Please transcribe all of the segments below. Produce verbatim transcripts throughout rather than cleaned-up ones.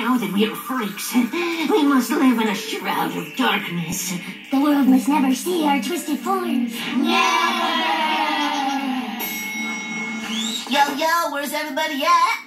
Now that we are freaks, we must live in a shroud of darkness. The world must never see our twisted forms. Never! Yo, yo, where's everybody at?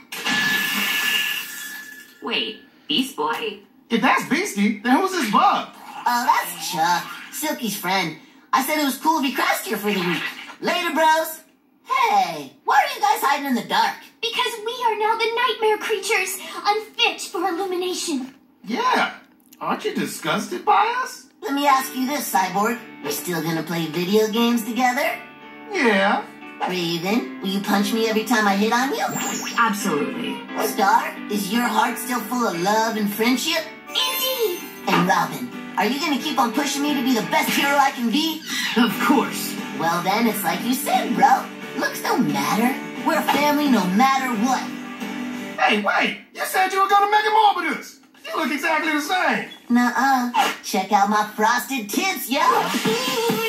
Wait, Beast Boy? If that's Beastie, then who's this bug? Oh, that's Chuck, Silky's friend. I said it was cool if he crashed here for the week. Later, bros. Hey, why are you guys hiding in the dark? Because we are now the nightmare creatures, unfit for illumination. Yeah. Aren't you disgusted by us? Let me ask you this, Cyborg. We still gonna play video games together? Yeah. Raven, will you punch me every time I hit on you? Absolutely. Star, is your heart still full of love and friendship? Indeed. And Robin, are you gonna keep on pushing me to be the best hero I can be? Of course. Well then, it's like you said, bro. Looks don't matter. We're a family no matter what. Hey, wait! You said you were gonna make him Morbidus! You look exactly the same! Nuh-uh. Check out my frosted tips, yo!